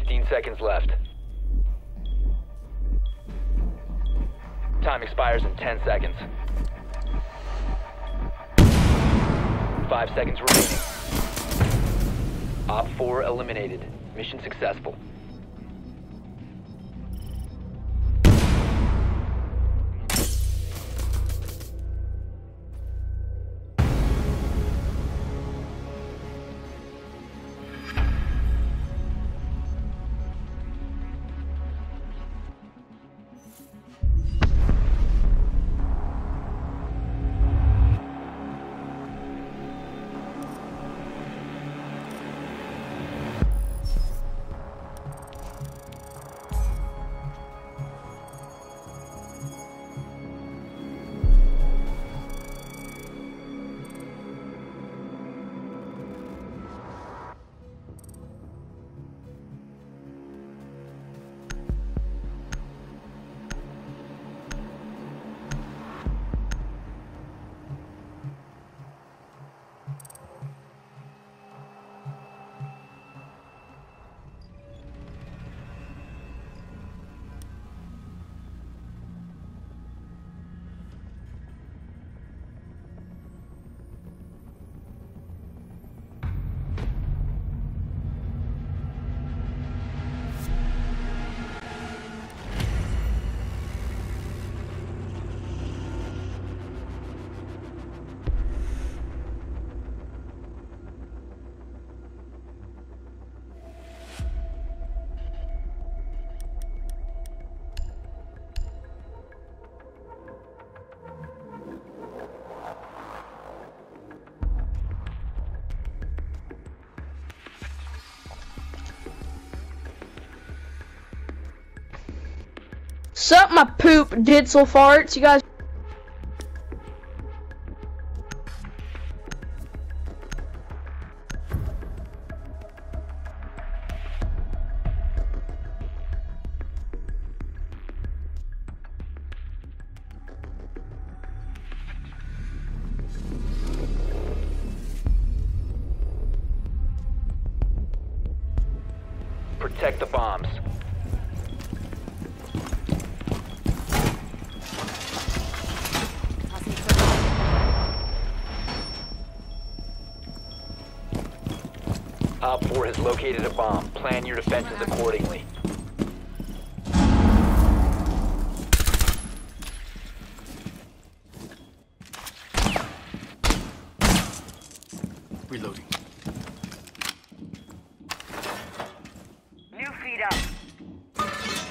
15 seconds left. Time expires in 10 seconds. 5 seconds remaining. Op 4 eliminated. Mission successful. Suck my poop, Ditzel farts, you guys. Protect the bombs. Op 4 has located a bomb. Plan your defenses accordingly. Reloading. New feed up.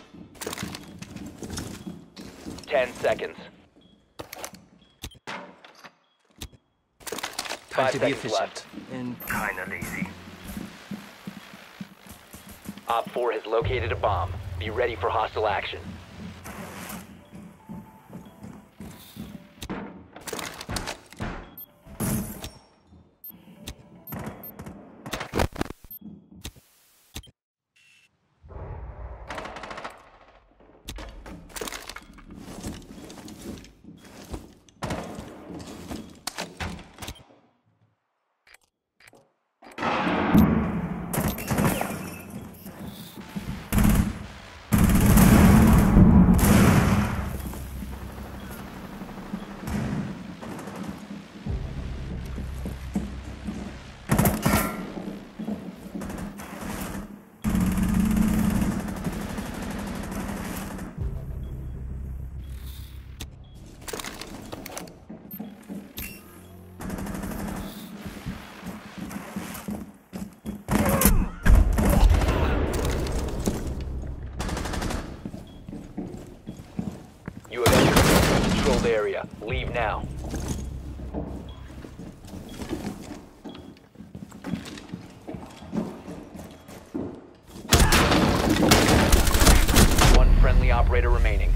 10 seconds. Time 5 to be seconds efficient. left. And Kinda lazy. Op 4 has located a bomb. Be ready for hostile action. You have entered the controlled area. Leave now. One friendly operator remaining.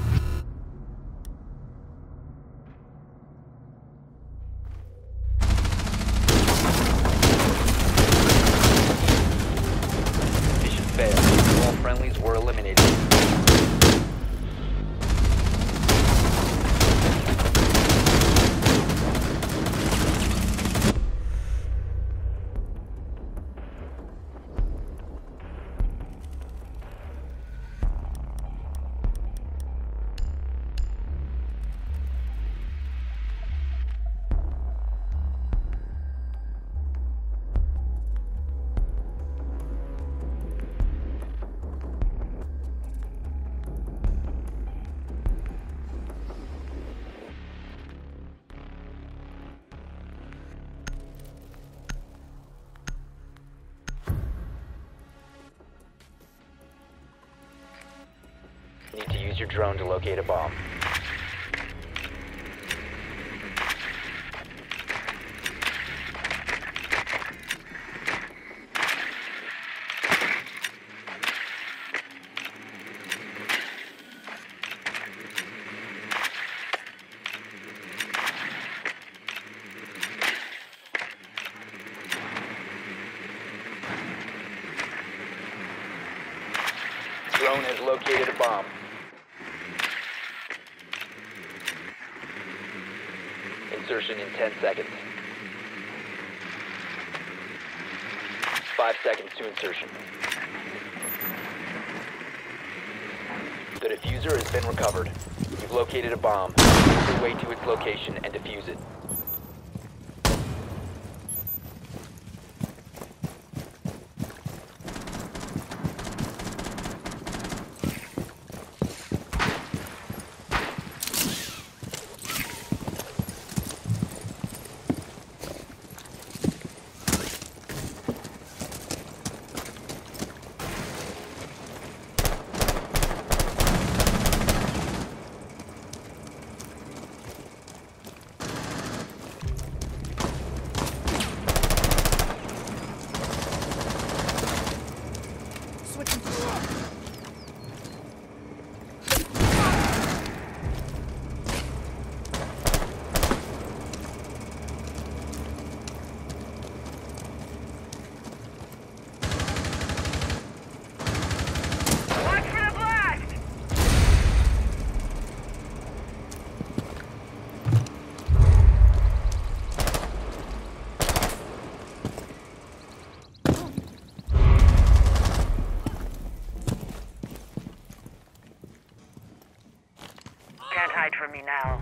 Mission failed. All friendlies were eliminated. use your drone to locate a bomb. Drone has located a bomb. Insertion in 10 seconds. 5 seconds to insertion. The diffuser has been recovered. You've located a bomb. Make your way to its location and defuse it. Can't hide from me now.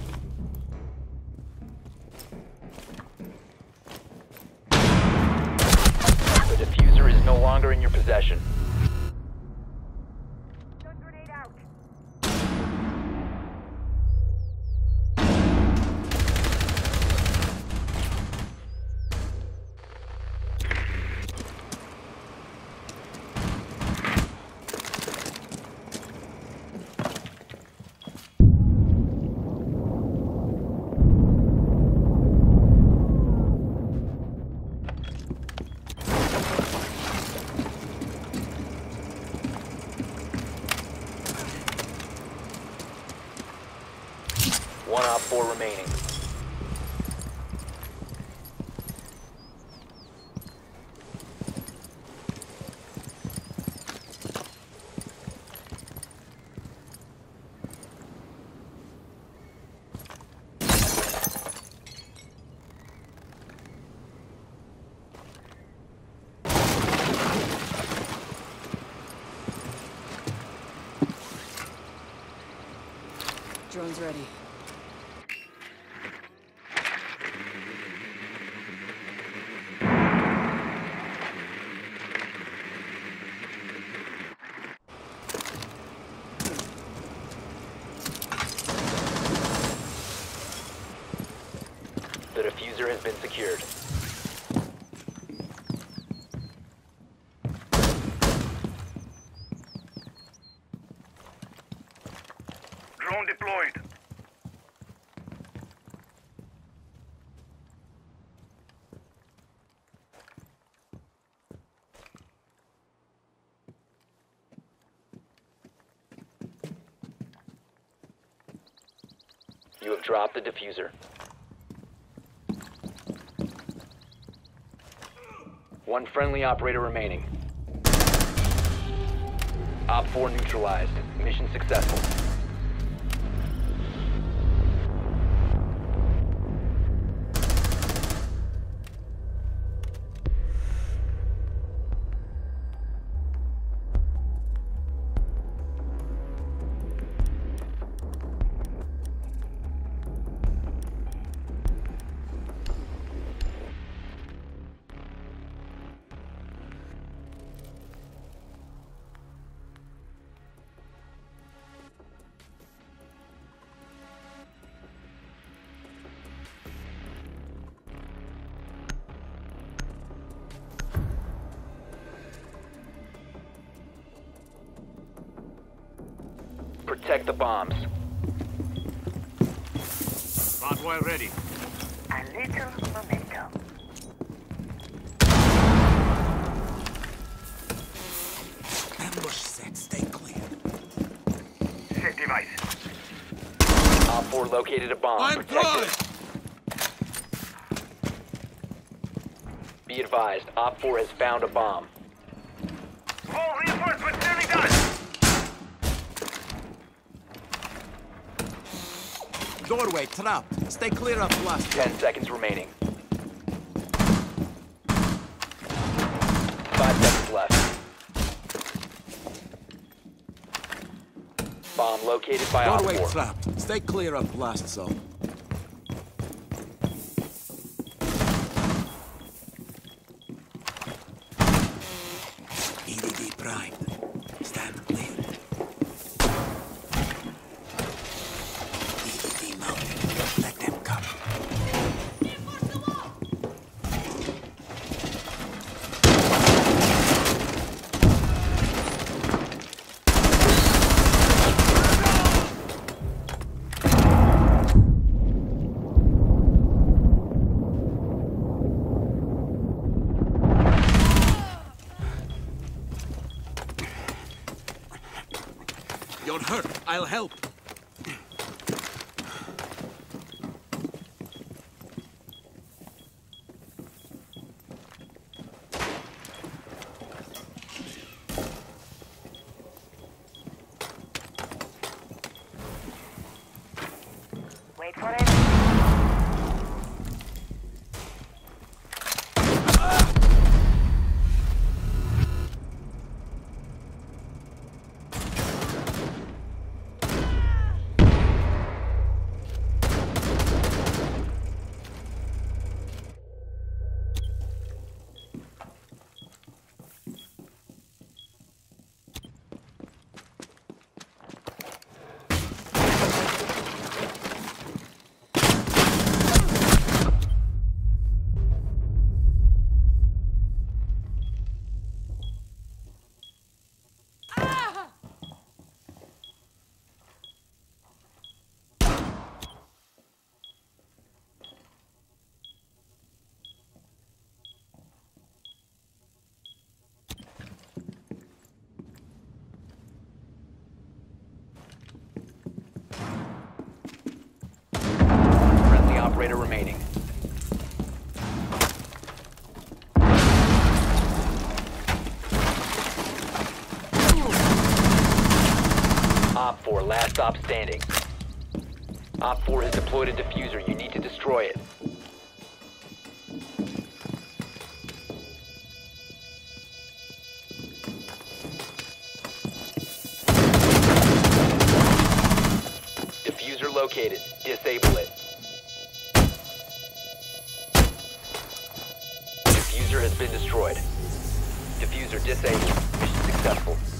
The diffuser is no longer in your possession. Stun grenade out. One op 4 remaining. Drone's ready. The diffuser has been secured. Drone deployed. You have dropped the diffuser. One friendly operator remaining. Op 4 neutralized. Mission successful. Protect the bombs. Convoy ready. A little momentum. Ambush set, stay clear. Set device. Op 4 located a bomb. I'm Protect fine. it. Be advised, Op 4 has found a bomb. All reinforcements nearly done. Doorway trapped. Stay clear of blast. 10 seconds remaining. 5 seconds left. Bomb located by Op Doorway 4. trapped. Stay clear of blast zone. EDD primed. Stand clear. EDD mounted. Let them come. You're hurt. I'll help. Wait for it. Friendly operator remaining. Op 4, last stop standing. Op 4 has deployed a diffuser. You need to destroy it. Diffuser located. Disable it. Diffuser has been destroyed. Diffuser disabled. Mission successful.